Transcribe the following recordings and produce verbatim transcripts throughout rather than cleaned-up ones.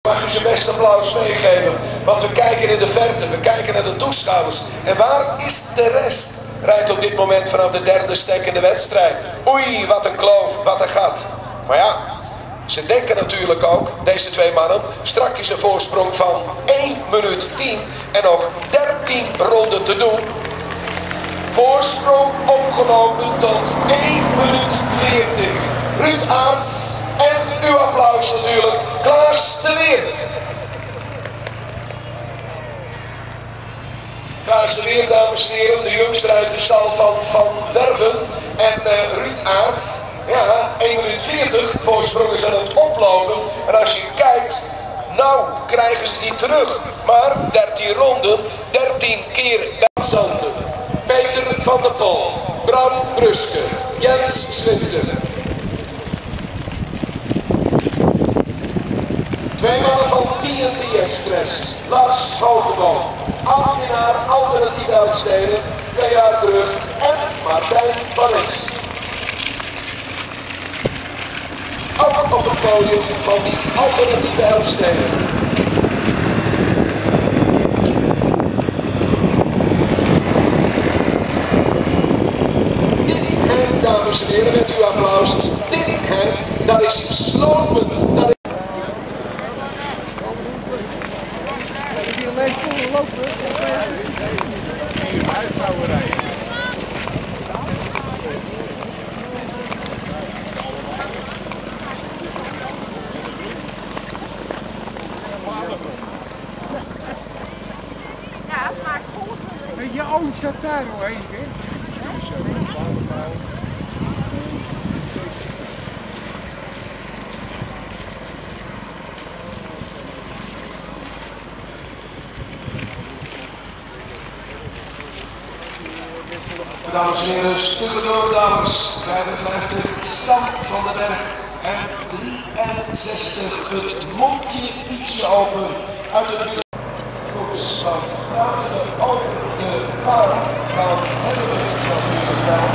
Mag je zijn beste applaus meegeven, want we kijken in de verte, we kijken naar de toeschouwers. En waar is de rest? Rijdt op dit moment vanaf de derde stek in de wedstrijd. Oei, wat een kloof, wat een gat. Maar ja, ze denken natuurlijk ook, deze twee mannen, strakjes een voorsprong van één minuut tien en nog dertien ronden te doen. Voorsprong opgelopen tot één minuut veertig. Ruud Aerts en uw applaus natuurlijk, Klaas de Weert. Klaas de Weert, dames en heren, de jongste uit de stal van Van Werven. En uh, Ruud Aerts, ja, één minuut veertig, voorsprong is aan het oplopen. En als je kijkt, nou krijgen ze die terug. Maar dertien ronden, dertien keer dansanten. Peter van der Pol, Bram Bruske, Jens Zwitser. Twee mannen van T en T Express, Lars Hogeboom, ambtenaar alternatieve Elfsteden, twee jaar terug, en Martijn van X. Ook op het podium van die alternatieve Elfsteden. Dit hen, dames en heren, met uw applaus, dit hen, dat is slopend. Dat is Ja, het maakt goed. Je oud staat daar al heen, hè? Dames en heren, stukken door dames, vijfenvijftig, Stam van den Berg en drieënzestig, het mondje ietsje open uit het wiel. Goed, want praten we over de baan, dan hebben we het natuurlijk wel.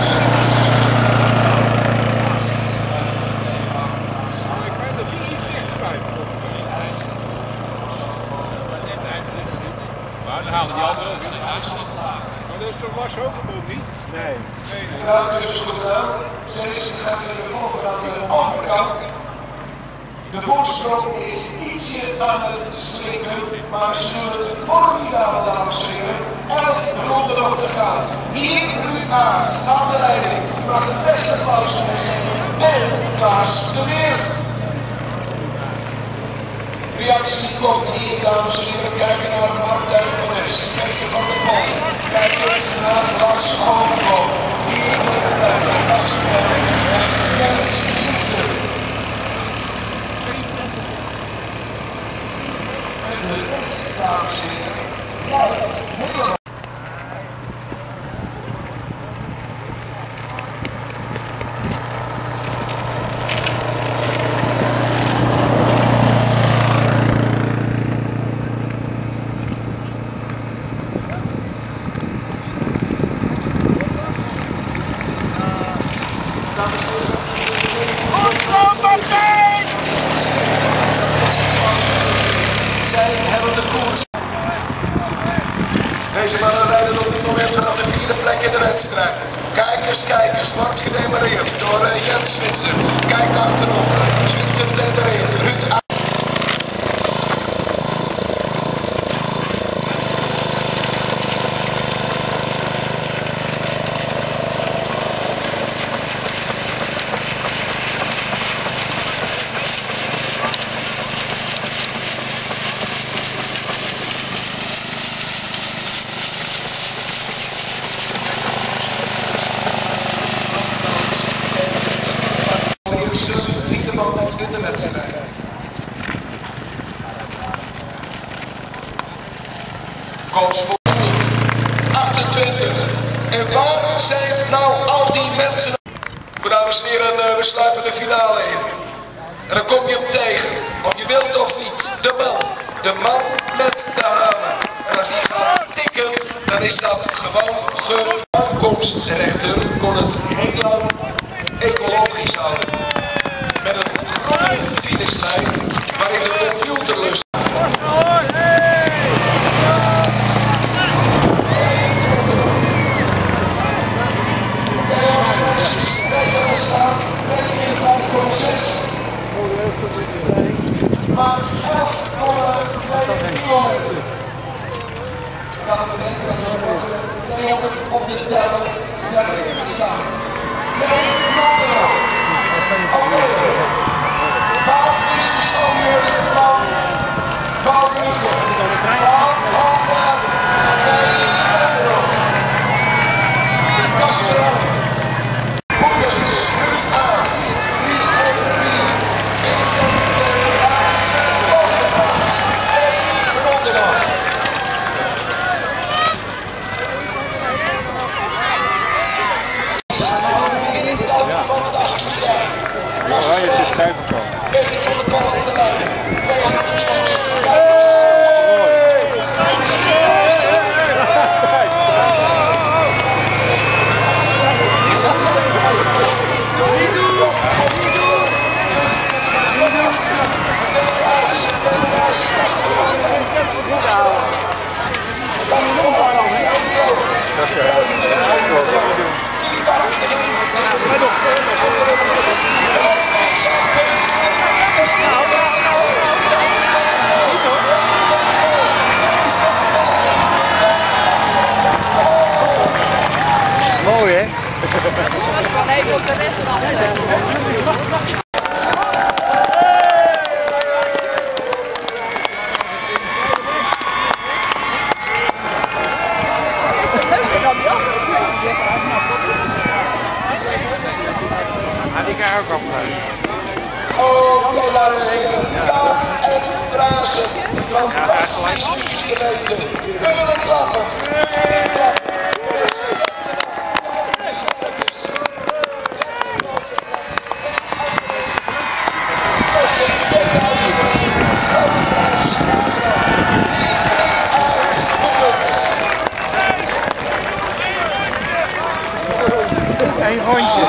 Ik weet dat die iets dichterbij komt. Maar dan halen die anderen ook weer uit. Maar dat is toch Lars Hogeboom niet? Nee. Nee. De raad is goed gedaan. Zes gaat in de volgende aan de overkant. De voorsprong is ietsje aan het slikken, maar ze doen het formidabel, dames en heren. Elf ronden nog te gaan. Hier Ruud Aerts aan de leiding. U mag het beste applaus geven. En Klaas de Weert. Reactie komt hier, dames en heren. Kijken naar Martijn van Es, Peter van der Pol. Kijken naar Lars Hogeboom. Hier de leider, Kasper en Jens Zwitser. En de rest, dames en heren, blijft helemaal. Goed zo, Martijn! Zij hebben de koers. Deze mannen rijden op dit moment vanaf de vierde plek in de wedstrijd. Kijkers, kijkers, wordt gedemareerd door uh, Jens Zwitser. Kijk achterom. Zwitser demareert. Ruud Aerts. In de wedstrijd. Koos achtentwintig. En waar zijn nou al die mensen? Goed, dames en heren, we sluipen de finale in. En dan kom je hem tegen, of je wilt of niet. De man, de man met de hamer. En als die gaat tikken, dan is dat gewoon ge... Aankomstrechter kon het heel lang ecologisch houden. Met een groene finishlijn waarin de computer tellen zijn er in de stad. Twee mannen nog. Oké. Waar is de standjeugd van Bouwbrugge? Van Hoogwaarde. Twee mannen nog. Kasper Helling. Hoekens, Ruud Aarts. drie en vier. Vincent de laatste bovenplaats. Twee ronden nog. Peter van de Bal in de lijn. Twee auto's van de kijkers. Mooi hè? Nee, op de restaurant. Die kan ook opgeven. Oké, dames en heren. Ja en Brazen. Fantastische muziek geweten. Kunnen we klappen? Kunnen we klappen? Eén rondje.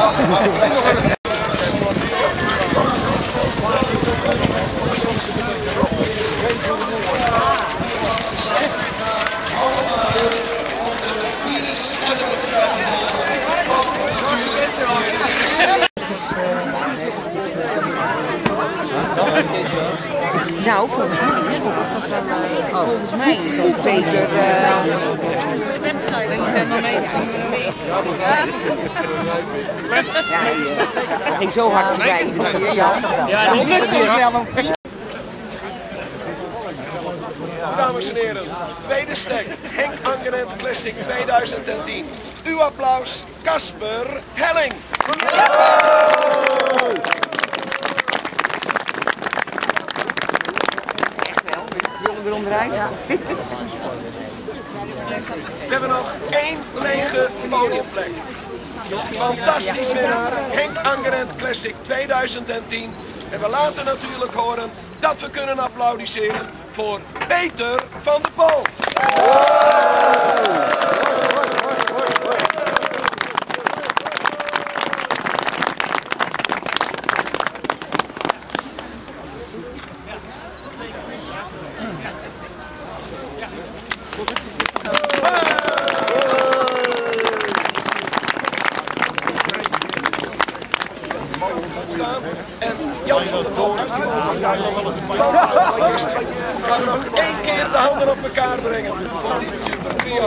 Het is, uh, nou, volgens mij is dat wel, uh, volgens mij is dat Peter, uh, ja, hij ging zo hard voorbij, ja, ja, dat lukt ons wel een fiets. Dames en heren, tweede stek, Henk Angerent Classic tweeduizend tien. Uw applaus, Kasper Helling. Echt wel, willen we onderuit? Ja. We hebben nog één lege podiumplek. Fantastisch winnaar, Henk Angerent Classic tweeduizend tien. En we laten natuurlijk horen dat we kunnen applaudisseren voor Peter van de Pol. Staan. En Jan van der Pol. Gaan we nog één keer de handen op elkaar brengen voor dit super trio.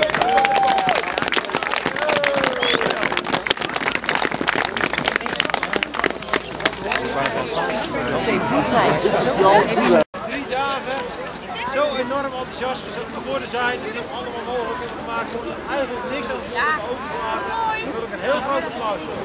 Drie dagen zo enorm enthousiast geworden zijn en dit allemaal mogelijk hebben gemaakt. Er is eigenlijk niks aan het open te maken. Daar wil ik een heel groot applaus voor.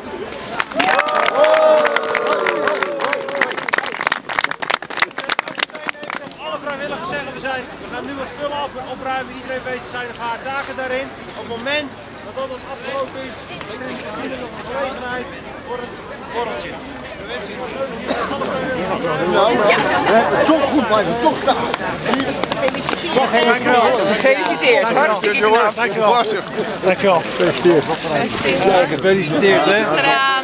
Alle vrijwilligers zeggen we zijn, we gaan nu wat spullen op, opruimen. Iedereen weet zijn haar taken daarin. Op het moment dat dat het afgelopen is, dan is er nog een gelegenheid voor een borreltje. We wensen jullie leuk dat jullie alle vrijwilligers. Toch goed blijven, toch staan. Gefeliciteerd, hartstikke knap. Dankjewel. Dankjewel. Gefeliciteerd. Gefeliciteerd hè.